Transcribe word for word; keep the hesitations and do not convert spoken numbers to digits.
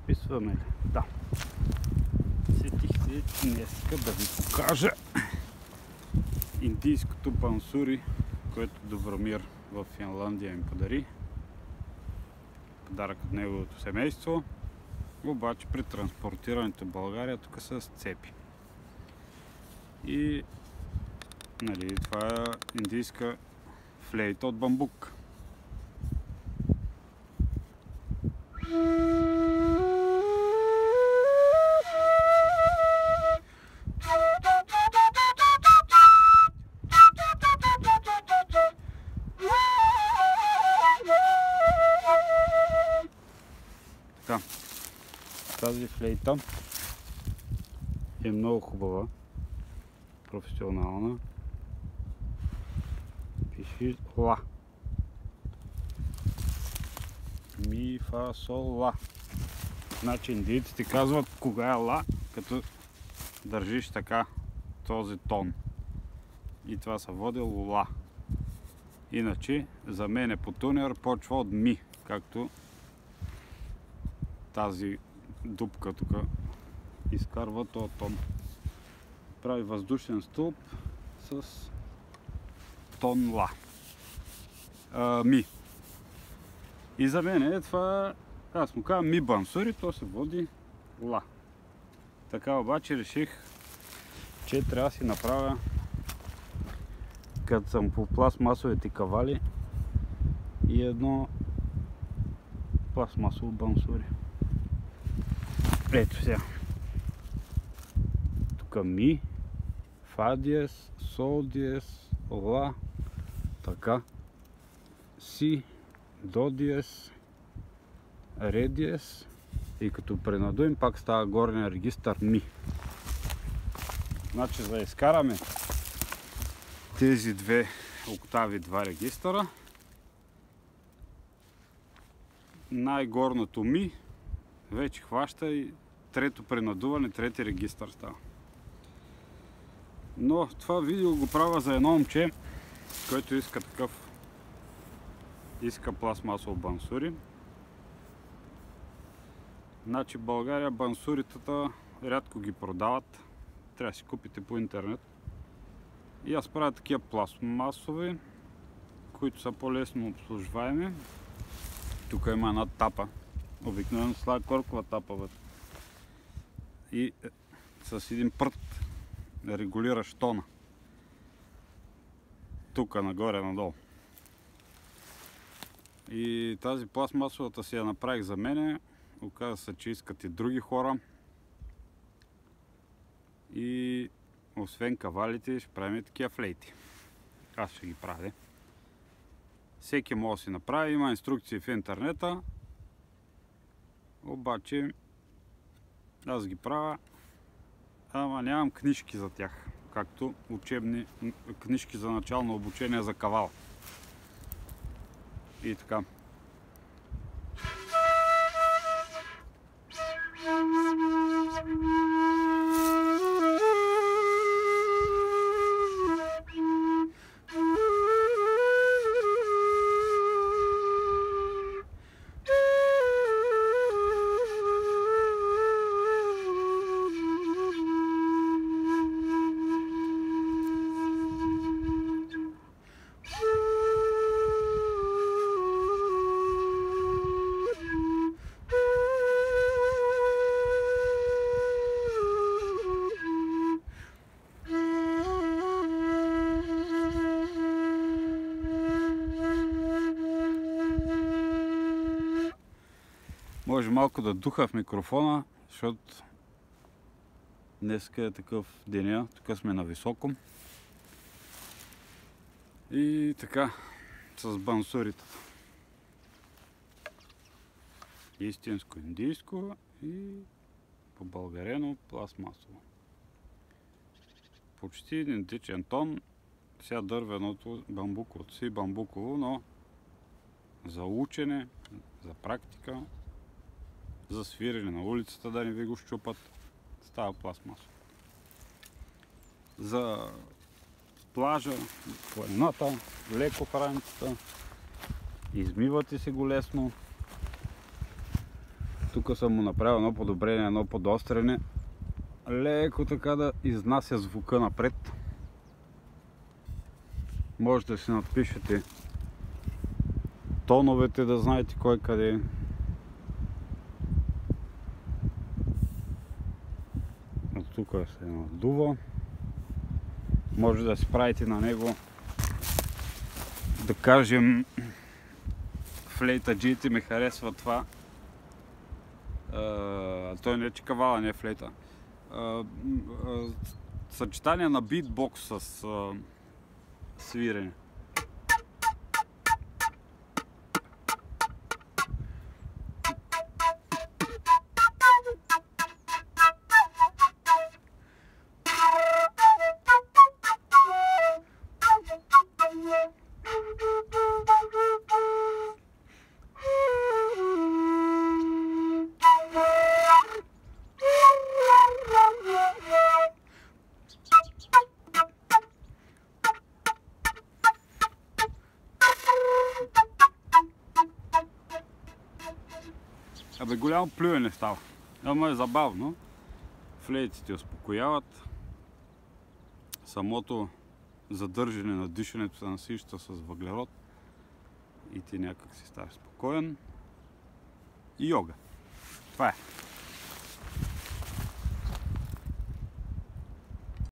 Записваме ли? Да. Сетих се днеска да ви покажа индийското бансури, което Добромир в Финландия ми подари. Подарък от неговото семейство. Обаче при транспортирането в България тук са с цепи. И нали, това е индийска флейта от бамбук. Така, тази флейта е много хубава, професионална. Пиши ла. Ми, фа, сол, ла. Значи индийците казват кога е ла, като държиш така този тон. И това се води ла. Иначе за мен е по тунер почва от ми, както тази дупка тук изкарва този тон. Прави въздушен стълб с тон ла. А, ми. И за мен е това, аз му казвам ми бансури, то се води ла. Така обаче реших, че трябва да си направя, като съм по пластмасовите кавали, и едно пластмасово бансури. Ето сега. Тук ми, фа диез, сол диез, ла, така, си, до диез, ре диез и като пренадуем пак става горния регистър ми. Значи за да изкараме тези две октави, два регистъра, най-горното ми вече хваща и трето пренадуване, трети регистър става. Но това видео го правя за едно момче, който иска такъв, иска пластмасово бансури. Значи в България бансуритата рядко ги продават, трябва да си купите по интернет. И аз правя такива пластмасови, които са по-лесно обслужваеми. Тук има една тапа. Обикновено слага коркова тапа вътре. И е, с един прът регулираш тона. Тук нагоре надолу. И тази пластмасовата си я направих за мене. Оказа се, че искат и други хора. И освен кавалите ще правим такива флейти. Аз ще ги правя. Всеки може да си направи, има инструкции в интернета. Обаче аз ги правя, ама нямам книжки за тях, както учебни книжки за начално обучение за кавал. И така. Може малко да духа в микрофона, защото днеска е такъв деня, тук сме на високо. И така, с бансурите. Истинско индийско и побългарено пластмасово. Почти идентичен тон. Сега дървеното бамбуковото си бамбуково, но за учене, за практика, за свирене на улицата, да не ви го щупат, става пластмасово. За плажа, планината, леко в раницата, измивате си го лесно. тук съм му направил едно подобрение, едно подострене. Леко така да изнася звука напред. Може да си надпишете тоновете, да знаете кой къде е. От тук се надува. Може да си правите на него, да кажем, флейтаджиите ми харесва това. Uh, той не е чикавала, не е флейта. Uh, uh, съчетание на битбокс с uh, свирене. Абе, голямо плюене става. Ама е забавно. Флейтите успокояват. Самото задържане на дишането се насища с въглерод и ти някак си ставаш спокоен. И йога.